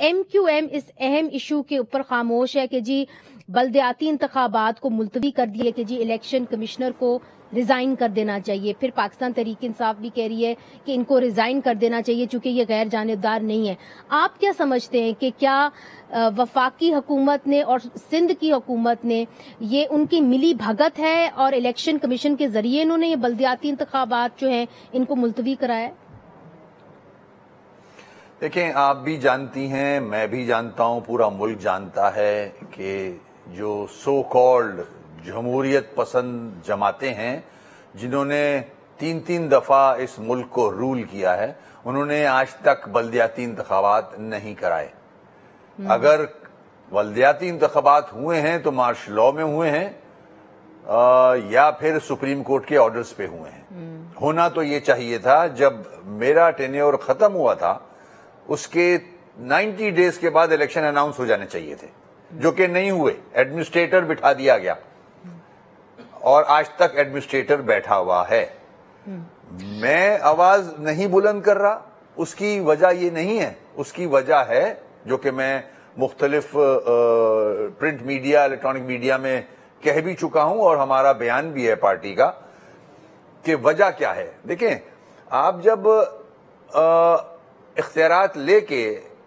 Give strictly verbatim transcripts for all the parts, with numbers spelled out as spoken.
M Q M اس اہم issue کے اوپر خاموش ہے کہ جی بلدیاتی انتخابات کو ملتوی کر دیے کہ جی الیکشن کمشنر کو ریزائن کر دینا چاہیے. پھر پاکستان تحریک انصاف بھی کہہ رہی ہے کہ ان کو ریزائن کر دینا چاہیے چونکہ یہ غیر جانبدار نہیں ہے. آپ کیا سمجھتے ہیں کہ کیا وفاقی حکومت نے اور سندھ کی حکومت نے یہ ان کی ملی بھگت ہے اور الیکشن کمیشن کے ذریعے انہوں نے یہ بلدیاتی انتخابات جو ہیں ان کو ملتوی کرایا؟ دیکھیں، آپ بھی جانتی ہیں، میں بھی جانتا ہوں، پورا ملک جانتا ہے کہ جو سو کالڈ جمہوریت پسند جماعتیں ہیں جنہوں نے تین تین دفعہ اس ملک کو رول کیا ہے، انہوں نے آج تک بلدیاتی انتخابات نہیں کرائے. اگر بلدیاتی انتخابات ہوئے ہیں تو مارش لاء میں ہوئے ہیں یا پھر سپریم کورٹ کے آرڈرز پہ ہوئے ہیں. ہونا تو یہ چاہیے تھا. جب میرا ٹینیور ختم ہوا تھا اس کے نائنٹی ڈیز کے بعد الیکشن اناؤنس ہو جانے چاہیے تھے، جو کہ نہیں ہوئے. ایڈمنسٹریٹر بٹھا دیا گیا اور آج تک ایڈمنسٹریٹر بیٹھا ہوا ہے. میں آواز نہیں بلند کر رہا، اس کی وجہ یہ نہیں ہے. اس کی وجہ ہے جو کہ میں مختلف پرنٹ میڈیا، الیکٹرانک میڈیا میں کہہ بھی چکا ہوں اور ہمارا بیان بھی ہے پارٹی کا کہ وجہ کیا ہے. دیکھیں، آپ جب اختیارات لے کے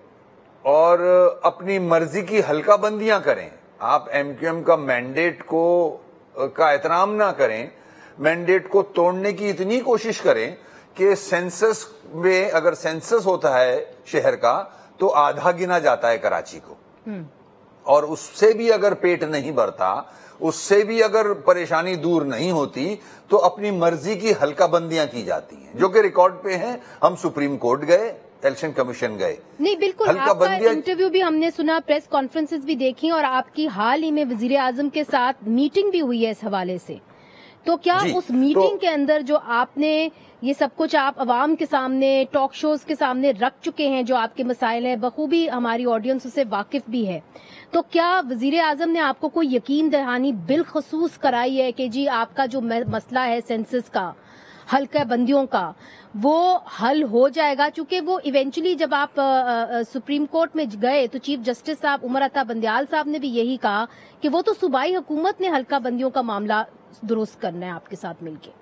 اور اپنی مرضی کی حلقہ بندیاں کریں، آپ ایم کیو ایم کا مینڈیٹ کو کا احترام نہ کریں، مینڈیٹ کو توڑنے کی اتنی کوشش کریں کہ سینسس میں اگر سینسس ہوتا ہے شہر کا تو آدھا گنا جاتا ہے کراچی کو، اور اس سے بھی اگر پیٹ نہیں بھرتا، اس سے بھی اگر پریشانی دور نہیں ہوتی تو اپنی مرضی کی حلقہ بندیاں کی جاتی ہیں، جو کہ ریکارڈ پہ ہیں. ہم سپریم کورٹ گئے، الیکشن کمیشن گئے. نہیں بالکل، آپ کا انٹرویو بھی ہم نے سنا، پریس کانفرنسز بھی دیکھی اور آپ کی حال ہی میں وزیر اعظم کے ساتھ میٹنگ بھی ہوئی ہے اس حوالے سے. تو کیا جی اس میٹنگ کے اندر جو آپ نے یہ سب کچھ آپ عوام کے سامنے ٹاک شوز کے سامنے رکھ چکے ہیں، جو آپ کے مسائل ہیں، بخوبی ہماری آڈینس سے واقف بھی ہے، تو کیا وزیر اعظم نے آپ کو کوئی یقین دہانی بالخصوص کرائی ہے کہ جی آپ کا جو مسئلہ ہے سینسس کا، حلقہ بندیوں کا، وہ حل ہو جائے گا؟ چونکہ وہ ایونچولی جب آپ سپریم کورٹ میں گئے تو چیف جسٹس صاحب عمر عطا بندیال صاحب نے بھی یہی کہا کہ وہ تو صوبائی حکومت نے حلقہ بندیوں کا معاملہ درست کرنا ہے آپ کے ساتھ مل کے.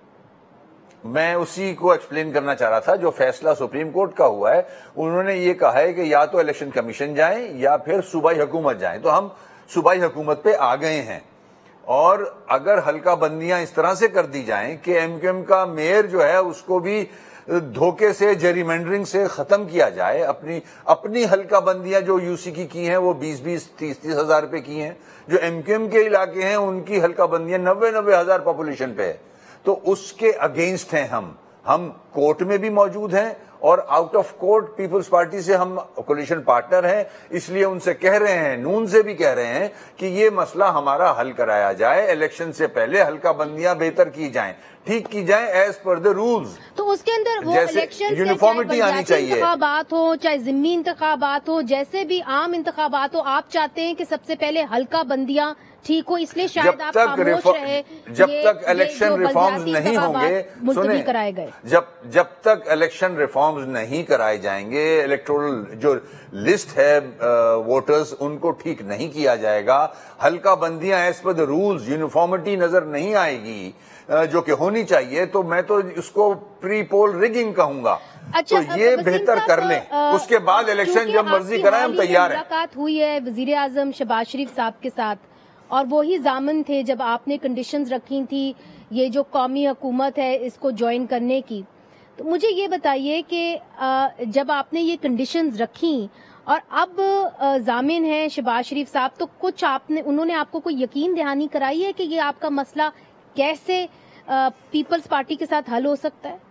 میں اسی کو ایکسپلین کرنا چاہ رہا تھا. جو فیصلہ سپریم کورٹ کا ہوا ہے، انہوں نے یہ کہا ہے کہ یا تو الیکشن کمیشن جائیں یا پھر صوبائی حکومت جائیں. تو ہم صوبائی حکومت پہ آ گئے ہیں، اور اگر حلقہ بندیاں اس طرح سے کر دی جائیں کہ ایم کیو ایم کا میئر جو ہے اس کو بھی دھوکے سے، جیری سے ختم کیا جائے، اپنی اپنی حلقہ بندیاں جو یو سی کی کی ہیں وہ بیس بیس تیس تیس ہزار پہ کی ہیں، جو ایم کیو ایم کے علاقے ہیں ان کی حلقہ بندیاں نوے نوے ہزار پاپولیشن پہ ہے. تو اس کے اگینسٹ ہیں ہم ہم کورٹ میں بھی موجود ہیں اور out of court Peoples Party سے ہم کولیشن پارٹنر ہیں. اس لیے ان سے کہہ رہے ہیں، نون سے بھی کہہ رہے ہیں کہ یہ مسئلہ ہمارا حل کرایا جائے، الیکشن سے پہلے حلقہ بندیاں بہتر کی جائیں، ٹھیک کی جائیں ایز پر دا رولز. تو اس کے اندر وہ الیکشن یونیفارمٹی آنی چاہیے، انتخابات ہو چاہے ضمنی انتخابات ہو، جیسے بھی عام انتخابات ہو، آپ چاہتے ہیں کہ سب سے پہلے حلقہ بندیاں ٹھیک ہو، اس لیے شاید آپ خاموش رہے. جب تک الیکشن ریفارمز نہیں ہوں گے، ملتوی کرائے گئے، جب جب تک الیکشن ریفارمز نہیں کرائے جائیں گے، الیکٹورل جو لسٹ ہے ووٹرز ان کو ٹھیک نہیں کیا جائے گا، حلقہ بندیاں as per the rules, uniformity نظر نہیں آئے گی جو کہ ہونی چاہیے، تو میں تو اس کو پری پول ریگنگ کہوں گا. تو یہ بہتر کر لیں، اس کے بعد الیکشن جب مرضی کرائیں ہم تیار ہیں. ملاقات ہوئی ہے وزیر اعظم شہباز شریف صاحب کے ساتھ اور وہی ضامن تھے جب آپ نے کنڈیشنز رکھی تھی یہ جو قومی حکومت ہے اس کو جوائن کرنے کی. تو مجھے یہ بتائیے کہ جب آپ نے یہ کنڈیشنز رکھیں اور اب ضامن ہیں شہباز شریف صاحب، تو کچھ آپ نے انہوں نے آپ کو کوئی یقین دہانی کرائی ہے کہ یہ آپ کا مسئلہ کیسے پیپلز پارٹی کے ساتھ حل ہو سکتا ہے؟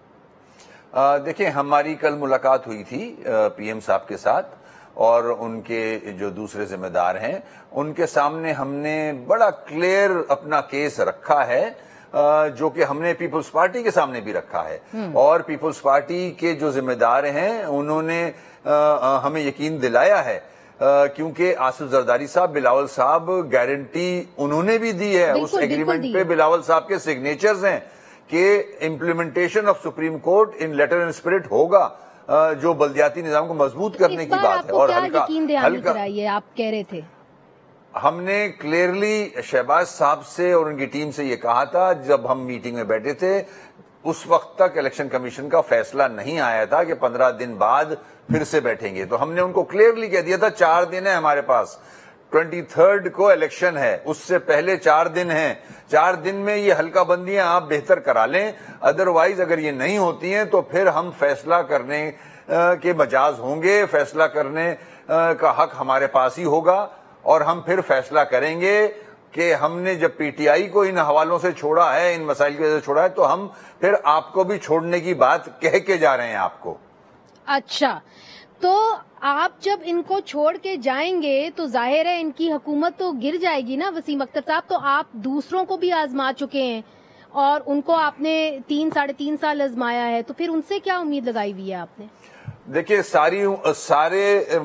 دیکھیں، ہماری کل ملاقات ہوئی تھی پی ایم صاحب کے ساتھ اور ان کے جو دوسرے ذمہ دار ہیں ان کے سامنے ہم نے بڑا کلیئر اپنا کیس رکھا ہے، جو کہ ہم نے پیپلز پارٹی کے سامنے بھی رکھا ہے. اور پیپلز پارٹی کے جو ذمہ دار ہیں انہوں نے ہمیں یقین دلایا ہے، کیونکہ آصف زرداری صاحب، بلاول صاحب گارنٹی انہوں نے بھی دی ہے، اس ایگریمنٹ پہ بلاول صاحب کے سگنیچرز ہیں کہ implementation of Supreme Court in letter and spirit ہوگا. جو بلدیاتی نظام کو مضبوط کرنے کی بات ہے. اور یقین دہانی کرائیے آپ کہہ رہے تھے. ہم نے کلیئرلی شہباز صاحب سے اور ان کی ٹیم سے یہ کہا تھا جب ہم میٹنگ میں بیٹھے تھے, اس وقت تک الیکشن کمیشن کا فیصلہ نہیں آیا تھا کہ پندرہ دن بعد پھر سے بیٹھیں گے. تو ہم نے ان کو کلیئرلی کہہ دیا تھا چار دن ہے ہمارے پاس, ٹوینٹی تھرڈ کو الیکشن ہے, اس سے پہلے چار دن ہیں, چار دن میں یہ حلقہ بندیاں آپ بہتر کرا لیں, ادروائز اگر یہ نہیں ہوتی ہیں تو پھر ہم فیصلہ کرنے کے مجاز ہوں گے, فیصلہ کرنے کا حق ہمارے پاس ہی ہوگا, اور ہم پھر فیصلہ کریں گے کہ ہم نے جب پی ٹی آئی کو ان حوالوں سے چھوڑا ہے, ان مسائل کی وجہ سے چھوڑا ہے, تو ہم پھر آپ کو بھی چھوڑنے کی بات کہہ کے جا رہے ہیں آپ کو. اچھا, تو آپ جب ان کو چھوڑ کے جائیں گے تو ظاہر ہے ان کی حکومت تو گر جائے گی نا وسیم اختر صاحب. تو آپ دوسروں کو بھی آزما چکے ہیں اور ان کو آپ نے تین ساڑھے تین سال آزمایا ہے, تو پھر ان سے کیا امید لگائی ہوئی ہے آپ نے؟ دیکھیے, ساری سارے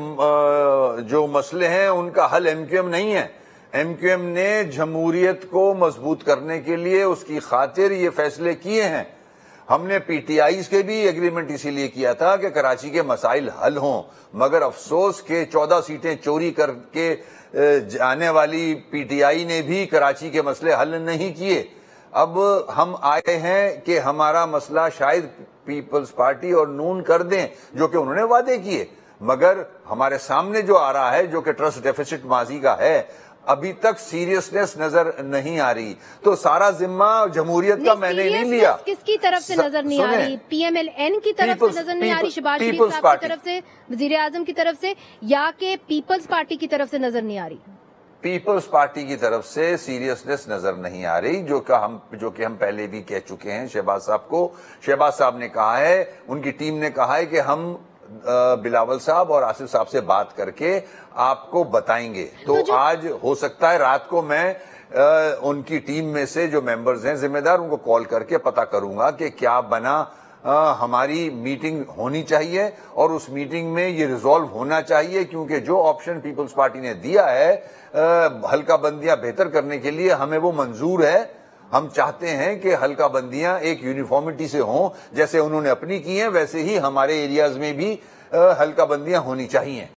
جو مسئلے ہیں ان کا حل ایم کیو ایم نہیں ہے. ایم کیو ایم نے جمہوریت کو مضبوط کرنے کے لیے اس کی خاطر یہ فیصلے کیے ہیں. ہم نے پی ٹی آئیز کے بھی ایگریمنٹ اسی لیے کیا تھا کہ کراچی کے مسائل حل ہوں, مگر افسوس کہ چودہ سیٹیں چوری کر کے جانے والی پی ٹی آئی نے بھی کراچی کے مسئلے حل نہیں کیے. اب ہم آئے ہیں کہ ہمارا مسئلہ شاید پیپلز پارٹی اور نون کر دیں, جو کہ انہوں نے وعدے کیے, مگر ہمارے سامنے جو آ رہا ہے جو کہ ٹرسٹ ڈیفیسٹ ماضی کا ہے, ابھی تک سیریسنس نظر نہیں آ رہی. تو سارا ذمہ جمہوریت کا میں نے نہیں لیا. کس کی طرف سے نظر نہیں آ رہی؟ پی ایم ایل این کی طرف سے نظر نہیں آ رہی, شہباز شریف صاحب کی طرف سے, وزیر اعظم کی طرف سے, یا کہ پیپلز پارٹی کی طرف سے نظر نہیں آ رہی؟ پیپلز پارٹی کی طرف سے سیریسنس نظر نہیں آ رہی, جو کہ ہم جو کہ ہم پہلے بھی کہہ چکے ہیں شہباز صاحب کو. شہباز صاحب نے کہا ہے, ان کی ٹیم نے کہا ہے کہ ہم بلاول صاحب اور آصف صاحب سے بات کر کے آپ کو بتائیں گے. تو آج ہو سکتا ہے رات کو میں ان کی ٹیم میں سے جو ممبرز ہیں ذمہ دار, ان کو کال کر کے پتا کروں گا کہ کیا بنا. ہماری میٹنگ ہونی چاہیے اور اس میٹنگ میں یہ ریزالو ہونا چاہیے, کیونکہ جو آپشن پیپلز پارٹی نے دیا ہے حلقہ بندیاں بہتر کرنے کے لیے, ہمیں وہ منظور ہے. ہم چاہتے ہیں کہ حلقہ بندیاں ایک یونیفارمٹی سے ہوں, جیسے انہوں نے اپنی کی ہیں ویسے ہی ہمارے ایریاز میں بھی حلقہ بندیاں ہونی چاہیے.